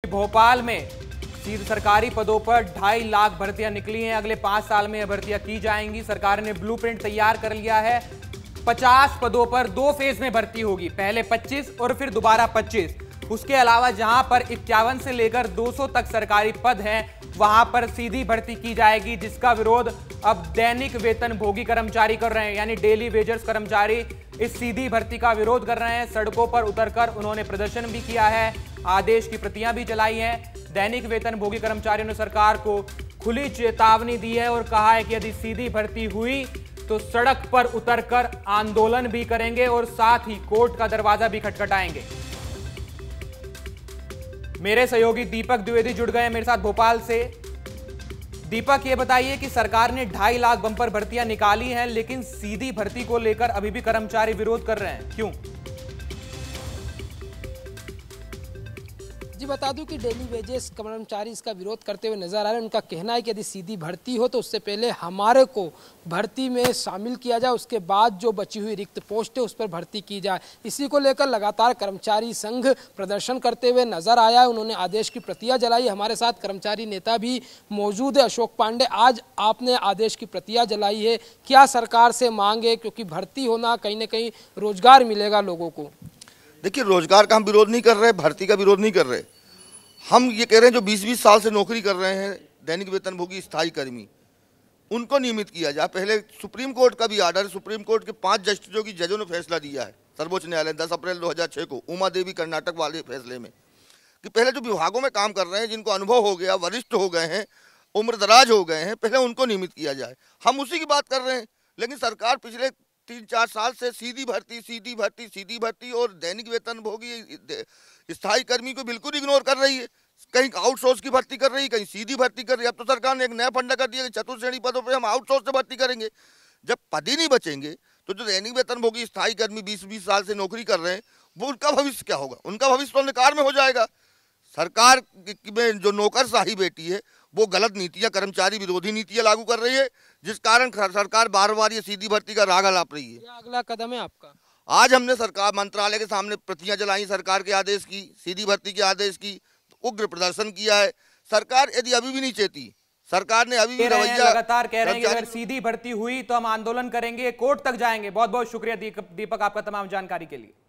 भोपाल में सरकारी पदों पर 2.5 लाख भर्तियां निकली हैं। अगले 5 साल में यह भर्तियां की जाएंगी। सरकार ने ब्लूप्रिंट तैयार कर लिया है। 50 पदों पर 2 फेज में भर्ती होगी, पहले 25 और फिर दोबारा 25। उसके अलावा जहां पर 51 से लेकर 200 तक सरकारी पद हैं, वहां पर सीधी भर्ती की जाएगी, जिसका विरोध अब दैनिक वेतन भोगी कर्मचारी कर रहे हैं। यानी डेली वेजर्स कर्मचारी इस सीधी भर्ती का विरोध कर रहे हैं। सड़कों पर उतरकर उन्होंने प्रदर्शन भी किया है, आदेश की प्रतियां भी जलाई हैं। दैनिक वेतन भोगी कर्मचारियों ने सरकार को खुली चेतावनी दी है और कहा है कि यदि सीधी भर्ती हुई तो सड़क पर उतरकर आंदोलन भी करेंगे और साथ ही कोर्ट का दरवाजा भी खटखटाएंगे। मेरे सहयोगी दीपक द्विवेदी जुड़ गए हैं मेरे साथ भोपाल से। दीपक, ये बताइए कि सरकार ने 2.5 लाख बंपर भर्तियां निकाली हैं, लेकिन सीधी भर्ती को लेकर अभी भी कर्मचारी विरोध कर रहे हैं, क्यों? जी बता दूं कि डेली वेजेस कर्मचारी इसका विरोध करते हुए नजर आ रहे हैं। उनका कहना है कि यदि सीधी भर्ती हो तो उससे पहले हमारे को भर्ती में शामिल किया जाए, उसके बाद जो बची हुई रिक्त पोस्ट है उस पर भर्ती की जाए। इसी को लेकर लगातार कर्मचारी संघ प्रदर्शन करते हुए नजर आया है। उन्होंने आदेश की प्रतियां जलाई। हमारे साथ कर्मचारी नेता भी मौजूद है, अशोक पांडे। आज आपने आदेश की प्रतियां जलाई है, क्या सरकार से मांग है? क्योंकि भर्ती होना कहीं ना कहीं रोजगार मिलेगा लोगों को। देखिए, रोजगार का हम विरोध नहीं कर रहे, भर्ती का विरोध नहीं कर रहे। हम ये कह रहे हैं जो 20-20 साल से नौकरी कर रहे हैं दैनिक वेतनभोगी स्थायी कर्मी, उनको नियमित किया जाए। पहले सुप्रीम कोर्ट का भी आर्डर, सुप्रीम कोर्ट के 5 जस्टिसों की जजों ने फैसला दिया है सर्वोच्च न्यायालय 10 अप्रैल 2006 को उमा देवी कर्नाटक वाले फैसले में, कि पहले जो विभागों में काम कर रहे हैं, जिनको अनुभव हो गया, वरिष्ठ हो गए हैं, उम्रदराज हो गए हैं, पहले उनको नियमित किया जाए। हम उसी की बात कर रहे हैं। लेकिन सरकार पिछले 3-4 साल से सीधी भर्ती और दैनिक वेतनभोगी स्थायी कर्मी को बिल्कुल इग्नोर कर रही है। कहीं आउटसोर्स की भर्ती कर रही है, कहीं सीधी भर्ती कर रही है। अब तो सरकार ने एक नया फंडा कर दिया कि चतुर्थ श्रेणी पदों पे हम आउटसोर्स से भर्ती करेंगे। जब पद ही नहीं बचेंगे तो जो दैनिक वेतनभोगी स्थायी कर्मी 20-20 साल से नौकरी कर रहे हैं, वो उनका भविष्य क्या होगा? उनका भविष्य तो अंधकार में हो जाएगा। सरकार में जो नौकरशाही बेटी है, वो गलत नीतियां, कर्मचारी विरोधी नीतियां लागू कर रही है, जिस कारण सरकार बार-बार ये सीधी भर्ती का राग लाप रही है। अगला कदम है आपका? आज हमने सरकार मंत्रालय के सामने प्रतियां जलाई, सरकार के आदेश की, सीधी भर्ती के आदेश की, उग्र प्रदर्शन किया है। सरकार यदि अभी भी नहीं चाहती, सरकार ने अभी भी रवैया लगातार कह रहे हैं कि अगर सीधी भर्ती हुई तो हम आंदोलन करेंगे, कोर्ट तक जाएंगे। बहुत बहुत शुक्रिया दीपक, आपका तमाम जानकारी के लिए।